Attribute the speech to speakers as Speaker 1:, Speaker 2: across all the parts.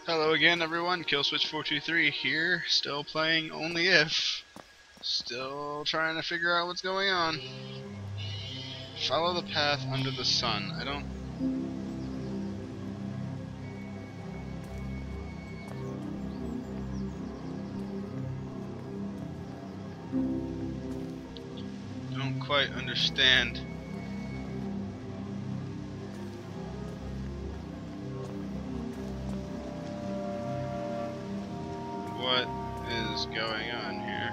Speaker 1: Hello again, everyone. Killswitch423 here, still playing Only If. Still trying to figure out what's going on. Follow the path under the sun. I don't quite understand. What is going on here?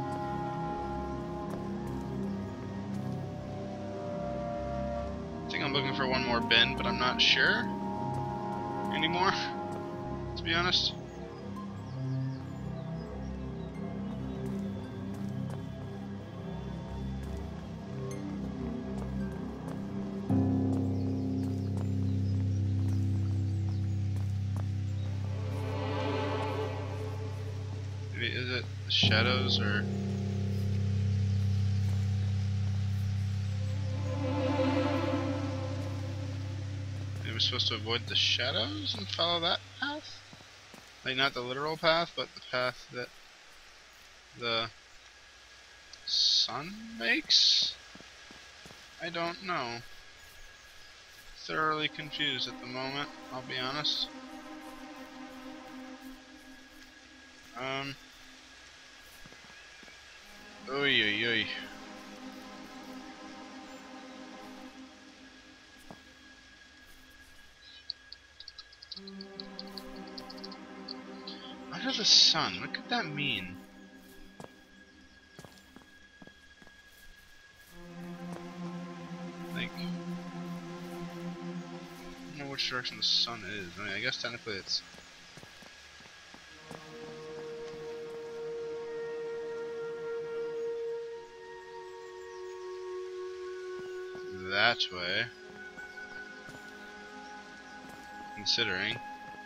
Speaker 1: I think I'm looking for one more bin, but I'm not sure anymore, to be honest. Maybe is it the shadows or... We're supposed to avoid the shadows and follow that path? Like, not the literal path, but the path that the sun makes? I don't know. Thoroughly confused at the moment, I'll be honest. Oy oy oy. Under the sun, what could that mean? Like, I don't know which direction the sun is. I mean, I guess technically it's that way, considering.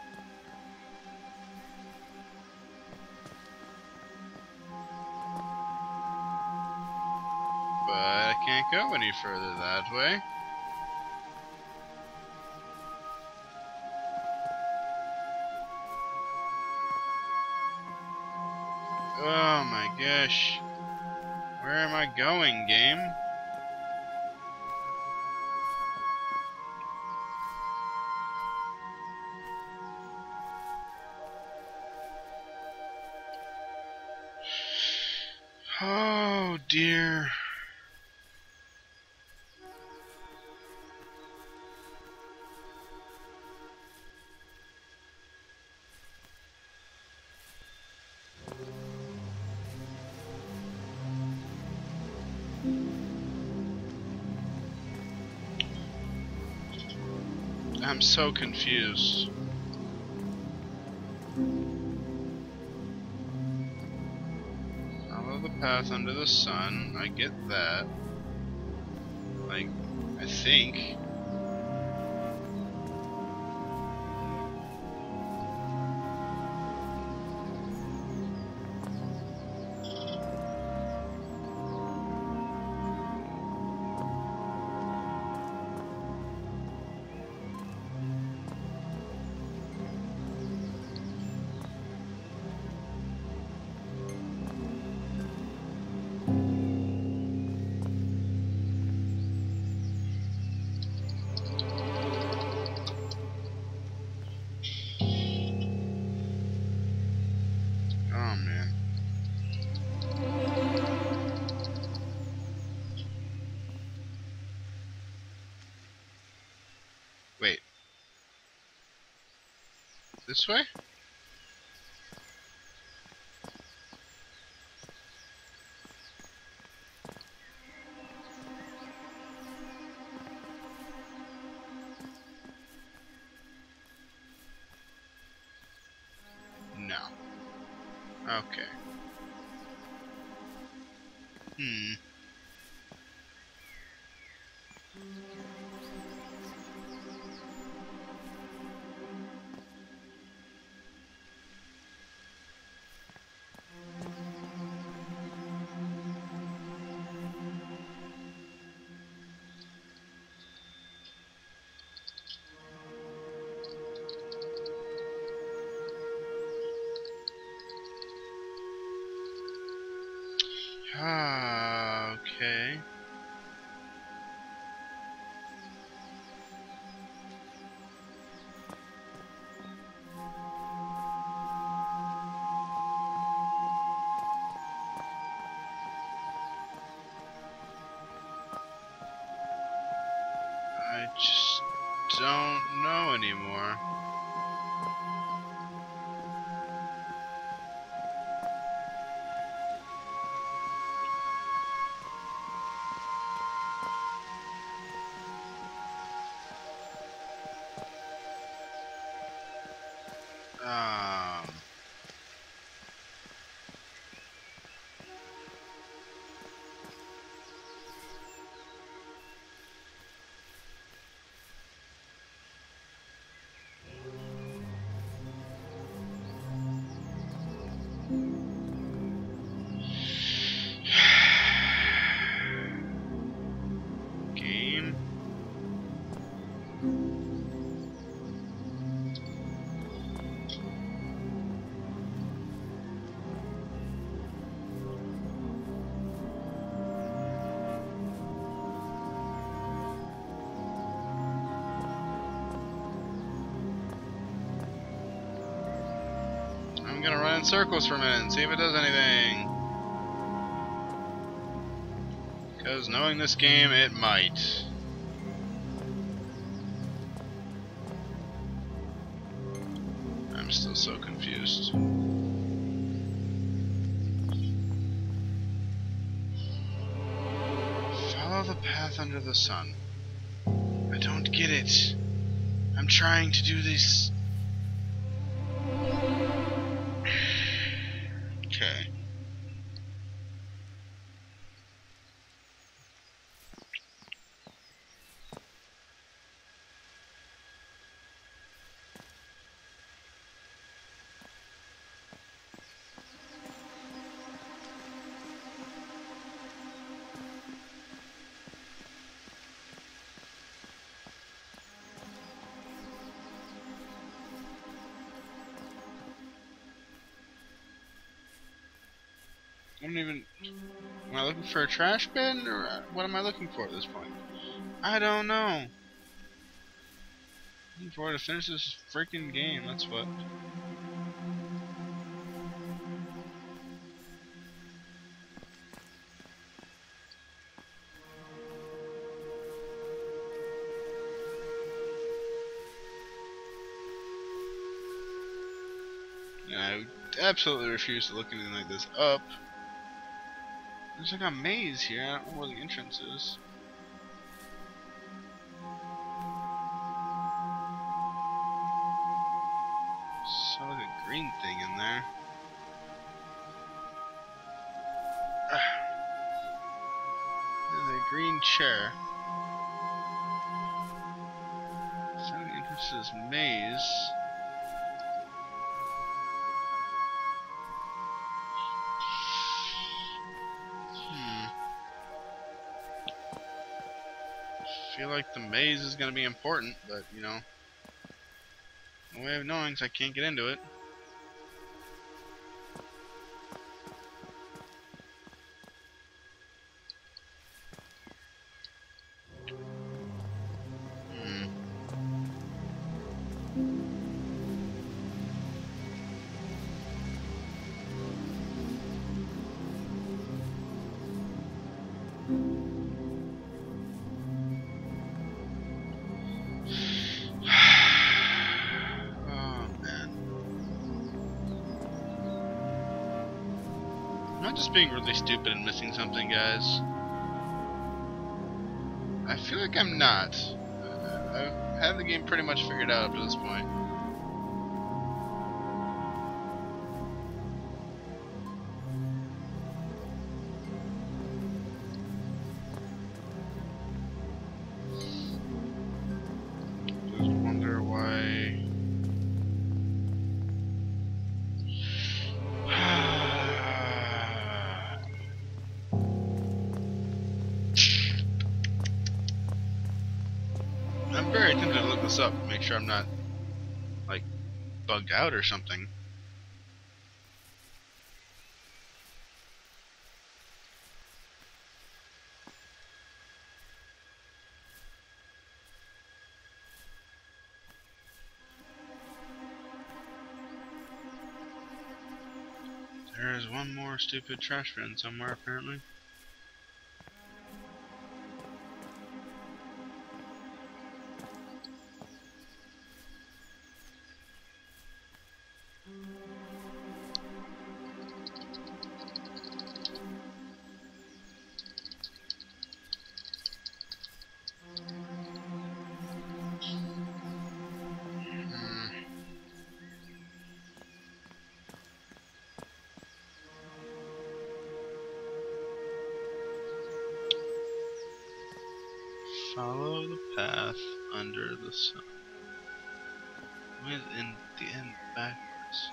Speaker 1: But I can't go any further that way. Oh my gosh. Where am I going, game? Oh dear. I'm so confused. Follow the path under the sun. I get that. Like, I think. Oh man. Wait. This way? No. Okay. Okay. I just don't know anymore. Game. I'm gonna run in circles for a minute and see if it does anything. Because knowing this game, it might. I'm still so confused. Follow the path under the sun. I don't get it. I'm trying to do this. Okay. I don't even... Am I looking for a trash bin, or what am I looking for at this point? I don't know. Looking forward to finish this freaking game, that's what. Yeah, I absolutely refuse to look anything like this up. There's like a maze here, I don't know where the entrance is. Saw like a green thing in there. There's a green chair. Found the entrance to this maze. I feel like the maze is going to be important, but you know, no way of knowing, so I can't get into it. Am I just being really stupid and missing something, guys? I feel like I'm not. I've had the game pretty much figured out up to this point. Just wonder why... I'm very tempted to look this up, make sure I'm not, like, bugged out or something. There is one more stupid trash bin somewhere, apparently. Follow the path under the sun. With in the end backwards.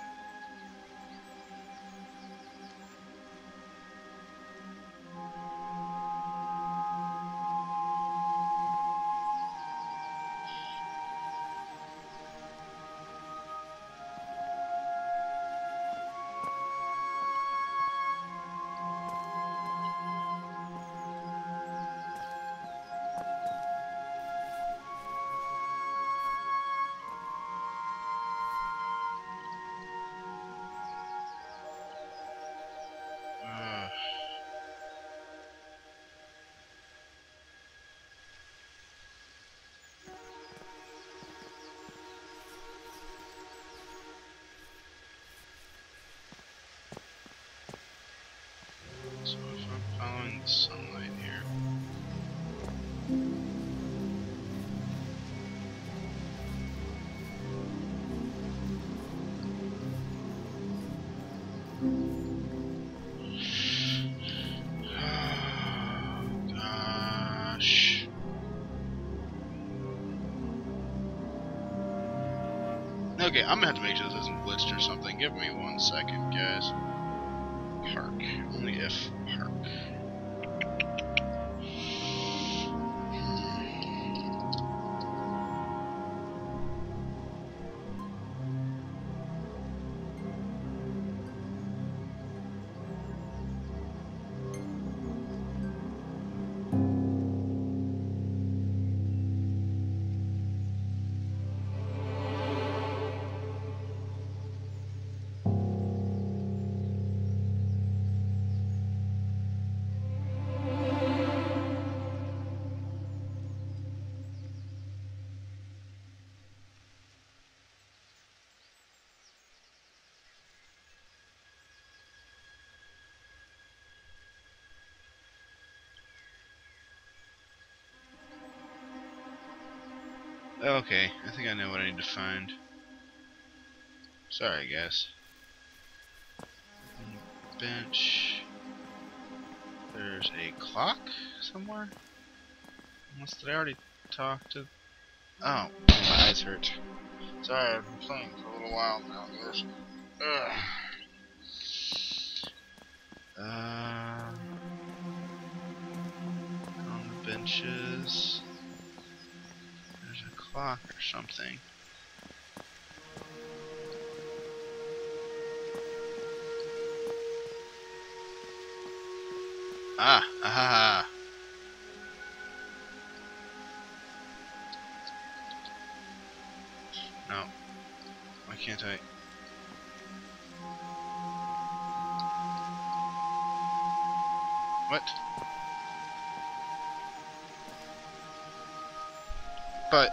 Speaker 1: So if I'm following the sunlight here. Oh gosh. Okay, I'm gonna have to make sure this isn't glitched or something. Give me 1 second, guys. Park. Only if park. Okay, I think I know what I need to find. Sorry, guys. Bench. There's a clock somewhere? Unless did I already talk to... Oh, my eyes hurt. Sorry, I've been playing for a little while now, guys. On the benches. There's a clock or something. Ah, aha. No. Why can't I? What? But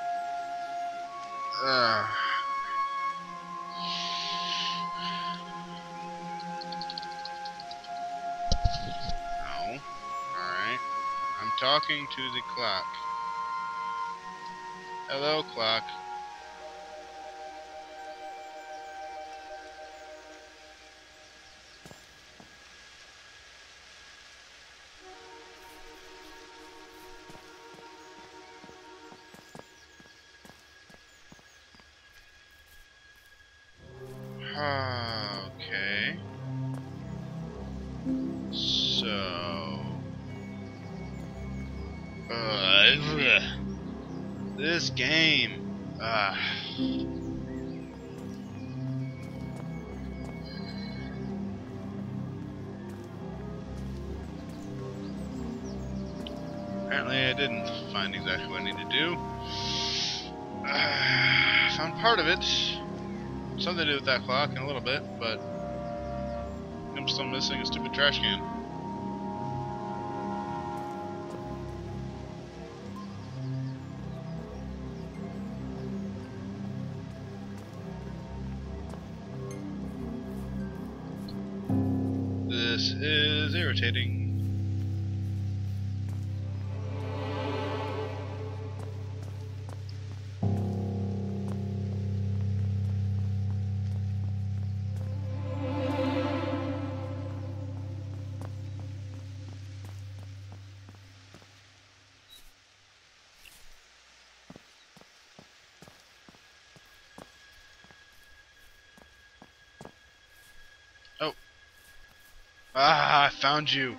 Speaker 1: no. Alright. I'm talking to the clock. Hello, clock. Okay. So... this game... Apparently I didn't find exactly what I need to do. Found part of it. Something to do with that clock in a little bit, but I'm still missing a stupid trash can. This is irritating. Oh. Ah, I found you.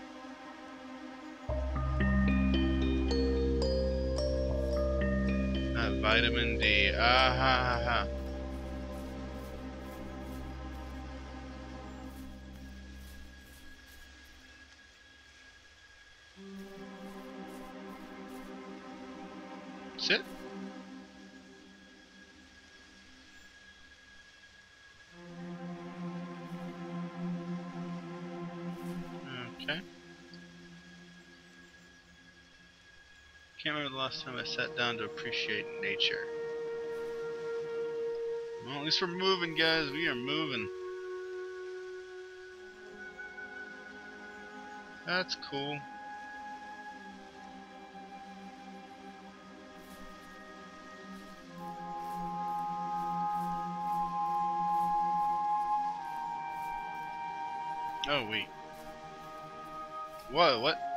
Speaker 1: Vitamin D. Ah ha ha ha. Sit. Okay. Can't remember the last time I sat down to appreciate nature. Well, at least we're moving, guys. We are moving. That's cool. Oh, wait. Whoa, what?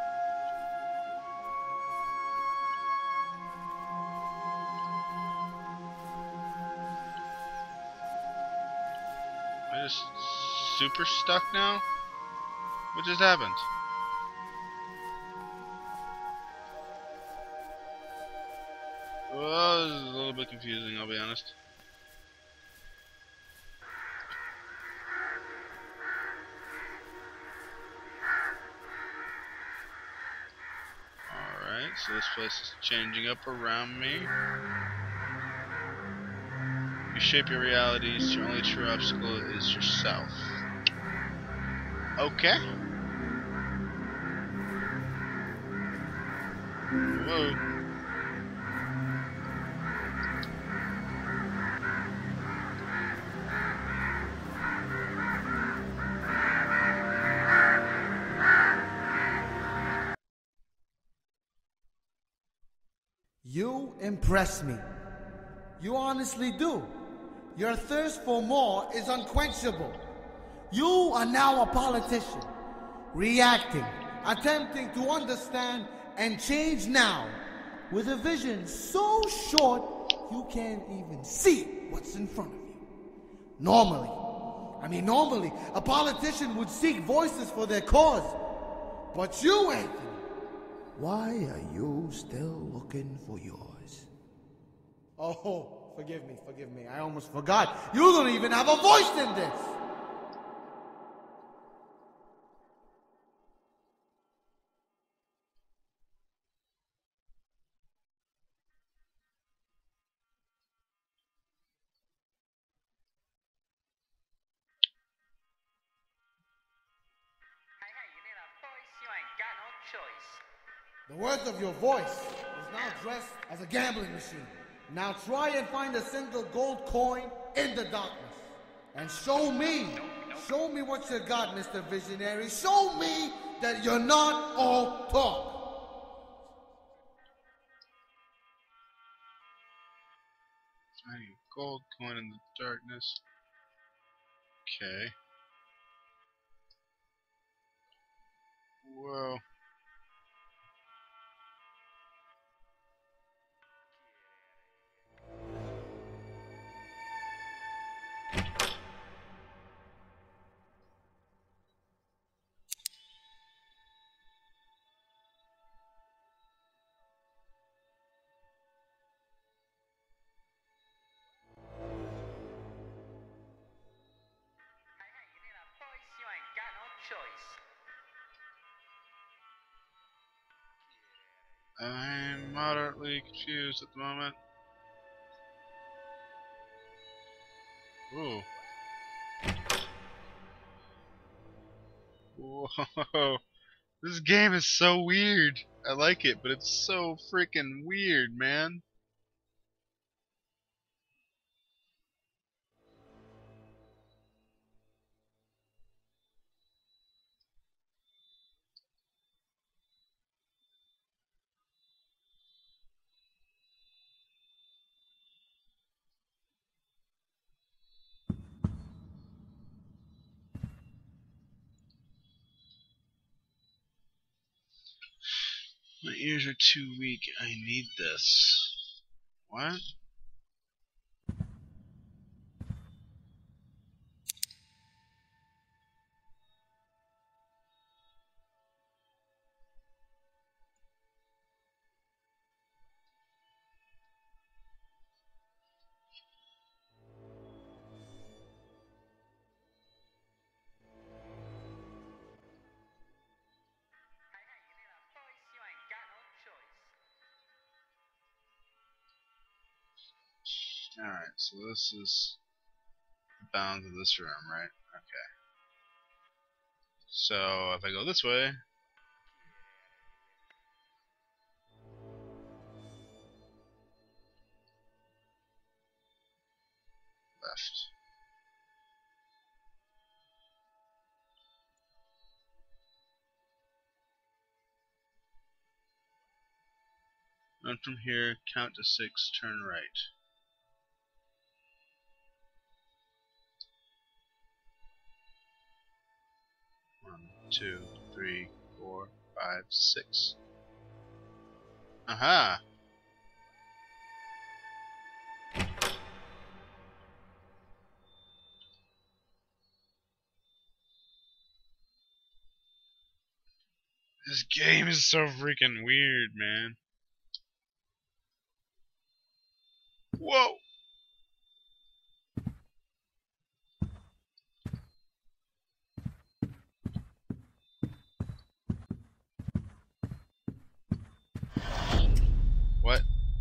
Speaker 1: Am I just super stuck now? What just happened? Oh, this is a little bit confusing, I'll be honest. Alright, so this place is changing up around me. You shape your realities, your only true obstacle is yourself. Okay. Whoa.
Speaker 2: You impress me. You honestly do. Your thirst for more is unquenchable. You are now a politician, reacting, attempting to understand and change now, with a vision so short you can't even see what's in front of you. Normally, a politician would seek voices for their cause. But you, Anthony, why are you still looking for yours? Oh, forgive me. I almost forgot. You don't even have a voice in this. The worth of your voice is now dressed as a gambling machine. Now try and find a single gold coin in the darkness. And show me what you got, Mr. Visionary. Show me that you're not all talk.
Speaker 1: Finding a gold coin in the darkness. Okay. Whoa. I'm moderately confused at the moment. Ooh. Whoa. This game is so weird. I like it, but it's so freaking weird, man. My ears are too weak. I need this. What? Alright, so this is the bounds of this room, right? Okay. So if I go this way, left. Run from here, count to 6, turn right. One, two, three, 4, 5, 6. Aha! This game is so freaking weird, man. Whoa! What?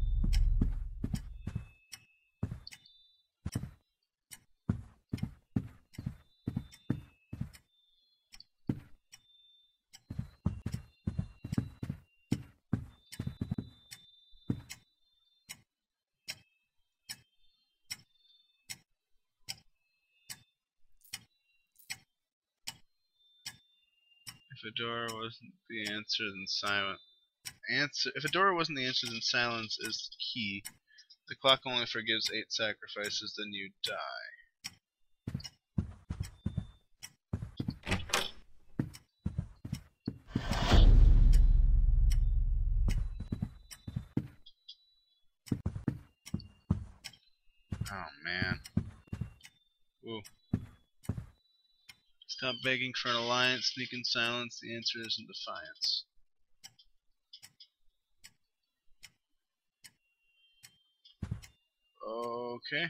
Speaker 1: If a door wasn't the answer, then silence. If a door wasn't the answer, then silence is the key. The clock only forgives 8 sacrifices, then you die. Oh man. Ooh. Stop begging for an alliance, sneak in silence, the answer isn't defiance. Okay.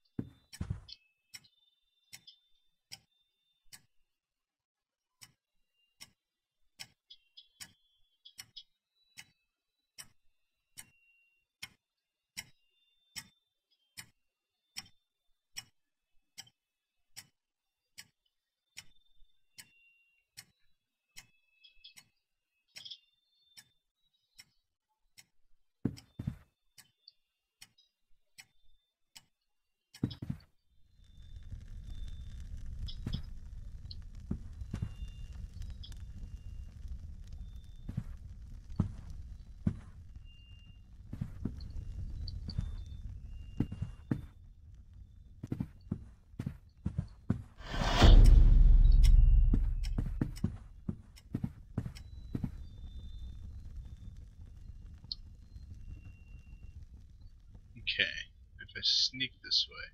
Speaker 1: Okay. If I sneak this way.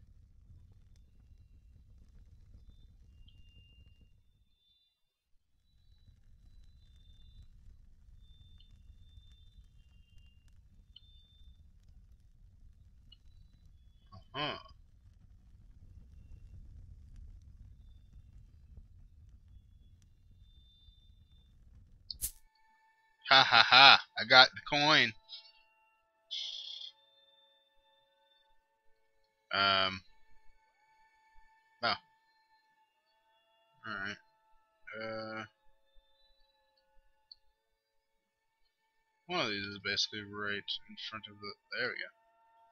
Speaker 1: Huh. Ha ha ha. I got the coin. Oh. Alright. One of these is basically right in front of the... There we go.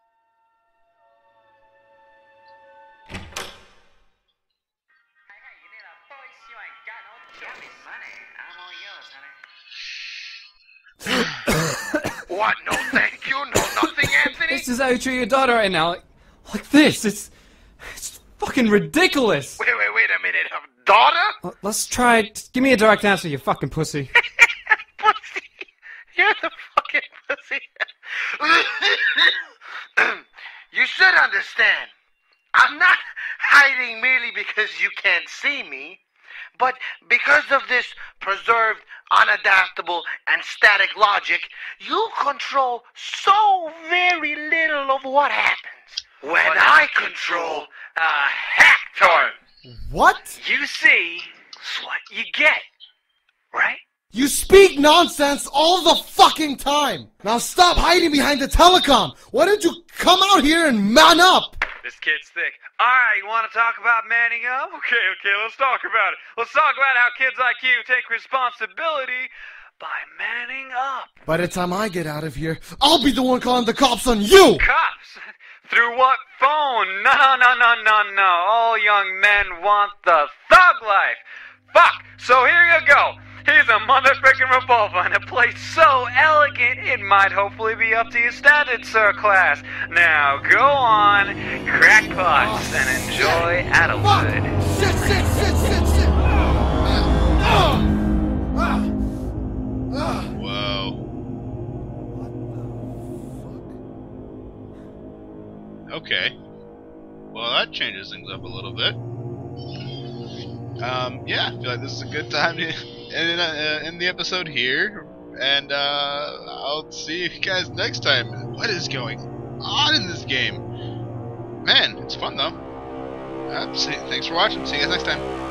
Speaker 3: What? No thank you? No nothing, Anthony?
Speaker 4: This is how you treat your daughter right now. Like this. It's fucking ridiculous.
Speaker 3: Wait a minute. Daughter?
Speaker 4: Let's try it. Just give me a direct answer, you fucking pussy.
Speaker 3: Pussy. You're the fucking pussy. You should understand. I'm not hiding merely because you can't see me, but because of this preserved, unadaptable, and static logic, you control so very little of what happens. When I control a hectare,
Speaker 2: What?
Speaker 3: you see what you get, right?
Speaker 2: You speak nonsense all the fucking time! Now stop hiding behind the telecom! Why don't you come out here and man up?
Speaker 5: This kid's thick. Alright, you want to talk about manning up? Okay, let's talk about it. Let's talk about how kids like you take responsibility by manning up.
Speaker 2: By the time I get out of here, I'll be the one calling the cops on you!
Speaker 5: Cops? Through what phone? No. All young men want the thug life. Fuck, so here you go. Here's a motherfucking revolver and a place so elegant it might hopefully be up to your standards, sir class. Now go on, crack pots and enjoy adulthood.
Speaker 2: Shit!
Speaker 1: Whoa. Okay. Well, that changes things up a little bit. Yeah, I feel like this is a good time to end the episode here, and I'll see you guys next time. What is going on in this game? Man, it's fun though. Thanks for watching. See you guys next time.